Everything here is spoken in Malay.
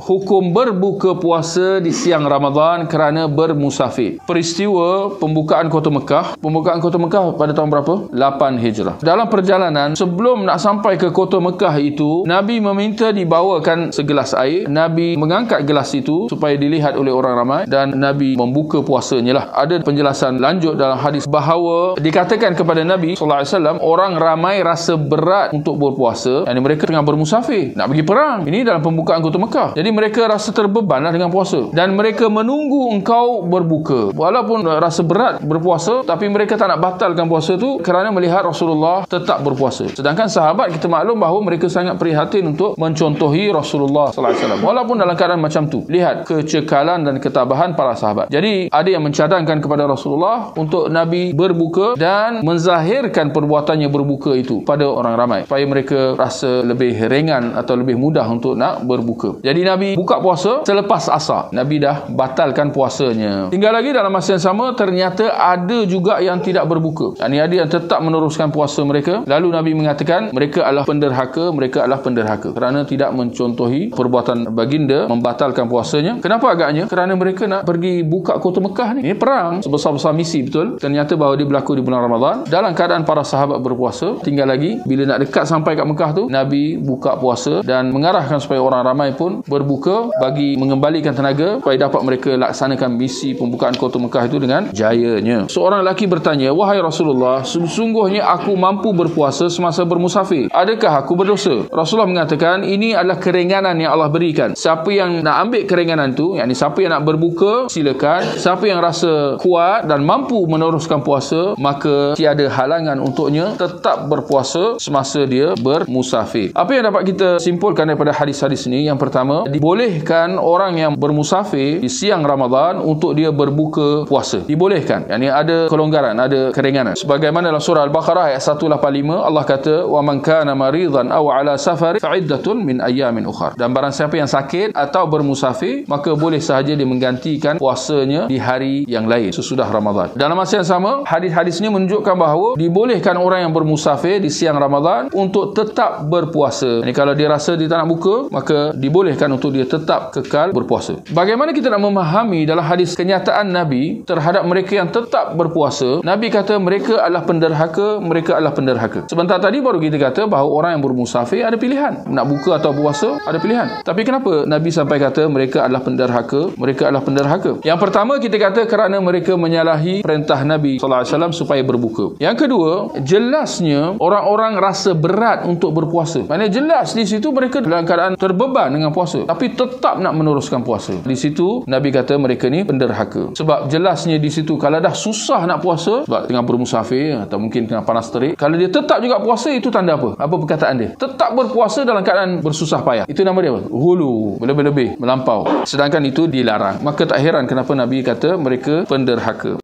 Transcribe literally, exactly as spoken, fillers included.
hukum berbuka puasa di siang Ramadan kerana bermusafir. Peristiwa pembukaan kota Mekah. Pembukaan kota Mekah pada tahun berapa? lapan Hijrah. Dalam perjalanan, sebelum nak sampai ke kota Mekah itu, Nabi meminta dibawakan segelas air. Nabi mengangkat gelas itu supaya dilihat oleh orang ramai dan Nabi membuka puasanya lah. Ada penjelasan lanjut dalam hadis bahawa dikatakan kepada Nabi sallallahu alaihi wasallam, orang ramai rasa berat untuk berpuasa. Yani mereka tengah bermusafir, nak pergi perang. Ini dalam pembukaan kota Mekah. Jadi mereka rasa terbebanlah dengan puasa dan mereka menunggu engkau berbuka. Walaupun rasa berat berpuasa, tapi mereka tak nak batalkan puasa tu kerana melihat Rasulullah tetap berpuasa. Sedangkan sahabat kita maklum bahawa mereka sangat prihatin untuk mencontohi Rasulullah sallallahu alaihi wasallam walaupun dalam keadaan macam tu. Lihat kecekalan dan ketabahan para sahabat. Jadi ada yang mencadangkan kepada Rasulullah untuk Nabi berbuka dan menzahirkan perbuatannya berbuka itu pada orang ramai supaya mereka rasa lebih ringan atau lebih mudah untuk nak berbuka. Jadi Nabi buka puasa selepas asar. Nabi dah batalkan puasanya. Tinggal lagi dalam masa yang sama, ternyata ada juga yang tidak berbuka. Yani ada yang tetap meneruskan puasa mereka. Lalu Nabi mengatakan mereka adalah penderhaka, mereka adalah penderhaka kerana tidak mencontohi perbuatan baginda membatalkan puasanya. Kenapa agaknya? Kerana mereka nak pergi buka kota Mekah ni. Ini perang sebesar-besar misi, betul. Ternyata bahawa dia berlaku di bulan Ramadan dalam keadaan para sahabat berpuasa. Tinggal lagi bila nak dekat sampai kat Mekah tu, Nabi buka puasa dan mengarahkan supaya orang ramai pun berbuka bagi mengembalikan tenaga supaya dapat mereka laksanakan misi pembukaan kota Mekah itu dengan jayanya. Seorang lelaki bertanya, "Wahai Rasulullah, sesungguhnya aku mampu berpuasa semasa bermusafir. Adakah aku berdosa?" Rasulullah mengatakan, ini adalah keringanan yang Allah berikan. Siapa yang nak ambil keringanan tu, yakni siapa yang nak berbuka, silakan. Siapa yang rasa kuat dan mampu meneruskan puasa, maka tiada halangan untuknya tetap berpuasa semasa dia bermusafir. Apa yang dapat kita simpulkan daripada hadis-hadis ini? Yang pertama, dibolehkan orang yang bermusafir di siang Ramadan untuk dia berbuka puasa. Dibolehkan. Yani ada kelonggaran, ada keringanan. Sebagaimana dalam surah Al-Baqarah ayat seratus lapan puluh lima, Allah kata, "Wa man kana maridan aw ala safar fa'iddatun min ayyamin ukhar." Dan barang siapa yang sakit atau bermusafir, maka boleh sahaja dia menggantikan puasanya di hari yang lain sesudah Ramadan. Dalam masa yang sama, hadis-hadis ini menunjukkan bahawa dibolehkan orang yang bermusafir di siang Ramadan untuk tetap berpuasa. Jadi kalau dia rasa dia tak nak buka, maka dibolehkan untuk dia tetap kekal berpuasa. Bagaimana kita nak memahami dalam hadis kenyataan Nabi terhadap mereka yang tetap berpuasa? Nabi kata mereka adalah penderhaka, mereka adalah penderhaka. Sebentar tadi baru kita kata bahawa orang yang bermusafir ada pilihan, nak buka atau puasa ada pilihan. Tapi kenapa Nabi sampai kata mereka adalah penderhaka, mereka adalah penderhaka? Yang pertama kita kata kerana mereka menyalahi perintah Nabi sallallahu alaihi wasallam supaya berbuka. Yang kedua, jelasnya orang-orang rasa berat untuk berpuasa. Maknanya jelas di situ mereka dalam keadaan terbeban dengan puasa, tapi tetap nak meneruskan puasa. Di situ Nabi kata mereka ni penderhaka. Sebab jelasnya di situ kalau dah susah nak puasa sebab tengah bermusafir atau mungkin tengah panas terik, kalau dia tetap juga puasa, itu tanda apa? Apa perkataan dia? Tetap berpuasa dalam keadaan bersusah payah. Itu nama dia apa? Hulu, lebih-lebih, melampau. Sedangkan itu dilarang. Maka tak heran kenapa Nabi kata mereka penderhaka.